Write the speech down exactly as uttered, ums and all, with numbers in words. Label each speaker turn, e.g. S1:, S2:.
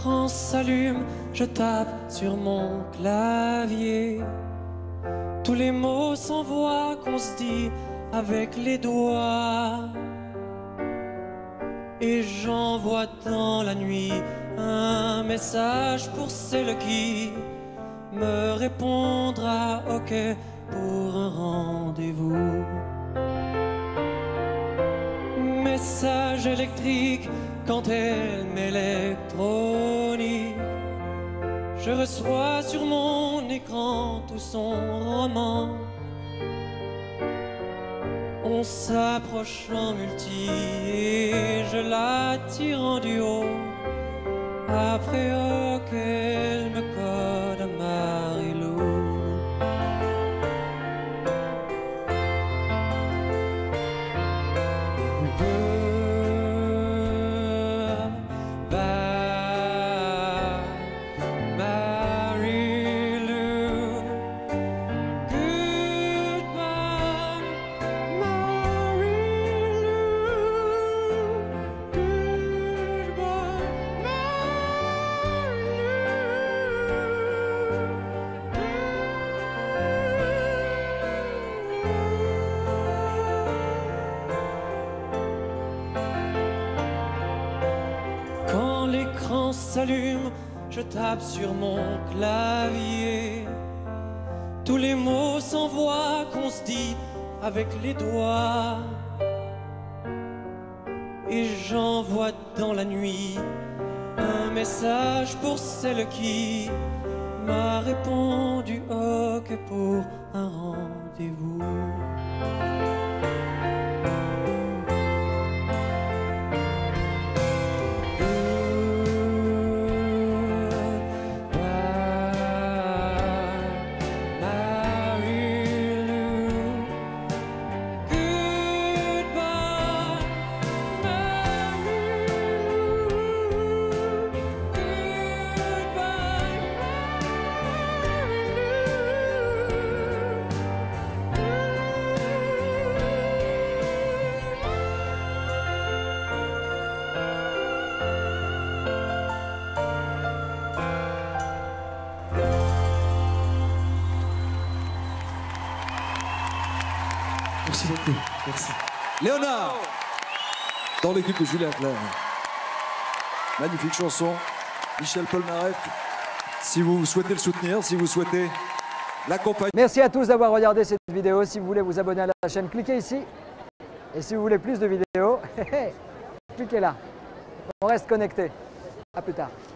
S1: l'écran s'allume, je tape sur mon clavier. Tous les mots s'envoient qu'on se dit avec les doigts. Et j'envoie dans la nuit un message pour celle qui me répondra OK pour un rendez-vous. Message électrique quand elle m'électronise. Je reçois sur mon écran tout son roman. On s'approche en multi et je la tire en duo. Après OK, elle me code à Marilou. Quand l'écran s'allume, je tape sur mon clavier. Tous les mots s'envoient qu'on se dit avec les doigts. Et j'envoie dans la nuit un message pour celle qui m'a répondu OK pour un rendez-vous.
S2: Merci beaucoup. Merci. Léonard, dans l'équipe de Julien Clerc. Magnifique chanson. Michel Polnareff. Si vous souhaitez le soutenir, si vous souhaitez l'accompagner.
S3: Merci à tous d'avoir regardé cette vidéo. Si vous voulez vous abonner à la chaîne, cliquez ici. Et si vous voulez plus de vidéos, cliquez là. On reste connecté. À plus tard.